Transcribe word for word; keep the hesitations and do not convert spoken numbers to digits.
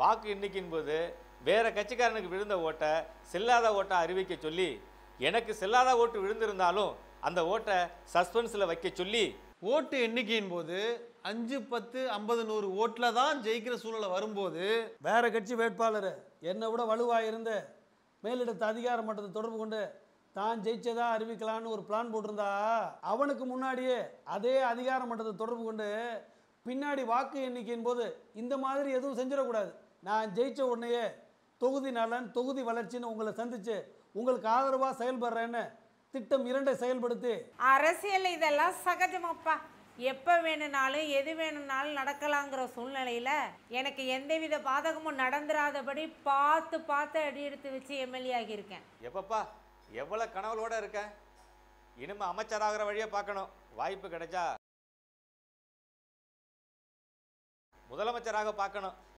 வாக்கு எண்ணிக்கையின் போது வேற கட்சிக்காரனுக்கு விழுந்த ஓட்டை செல்லாத ஓட்டை அறிவிக்க சொல்லி, எனக்கு செல்லாத ஓட்டு விழுந்திருந்தாலும் அந்த ஓட்டை சஸ்பென்ஸில் வைக்க சொல்லி, ஓட்டு எண்ணிக்கையின் போது அஞ்சு பத்து ஐம்பது நூறு ஓட்டில் தான் ஜெயிக்கிற சூழ்நிலை வரும்போது வேற கட்சி வேட்பாளர் என்னை விட வலுவாக இருந்த மேலிடத்த அதிகார மட்டத்தை தொடர்பு கொண்டு தான் ஜெயிச்சதா அறிவிக்கலான்னு ஒரு பிளான் போட்டிருந்தா, அவனுக்கு முன்னாடியே அதே அதிகார மட்டத்தை தொடர்பு கொண்டு பின்னாடி வாக்கு எண்ணிக்கையின் போது இந்த மாதிரி எதுவும் செஞ்சிடக்கூடாது, நான் ஜெயிச்ச உடனேயே தொகுதி நலன் தொகுதி வளர்ச்சின்னு உங்களை சந்திச்சு உங்களுக்கு ஆதரவாக செயல்படுறேன்னு திட்டம் இரண்டை செயல்படுத்தி. அரசியல் இதெல்லாம் சகஜமாப்பா, எப்போ வேணும்னாலும் எது வேணும்னாலும் நடக்கலாங்கிற சூழ்நிலையில் எனக்கு எந்தவித பாதகமும் நடந்துராதபடி பார்த்து பார்த்து அடி எடுத்து வச்சு எம்எல்ஏ ஆகியிருக்கேன். எப்பப்பா எவ்வளோ கனவுளோட இருக்கேன். இனிமே அமைச்சராகிற வழியை பார்க்கணும். வாய்ப்பு கிடைச்சா முதலமைச்சராக பார்க்கணும்.